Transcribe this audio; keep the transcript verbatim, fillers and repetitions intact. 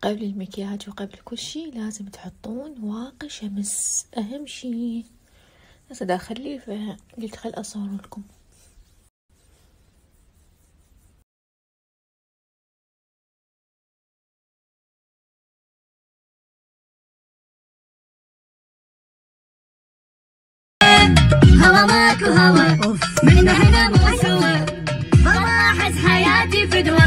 قبل المكياج وقبل كل شي لازم تحطون واقي شمس، أهم شي. هسه دا أخليه فقلت خل أصور لكم. هوا ماكو هوا من هنا مو سوا، والله أحس حياتي فدوة.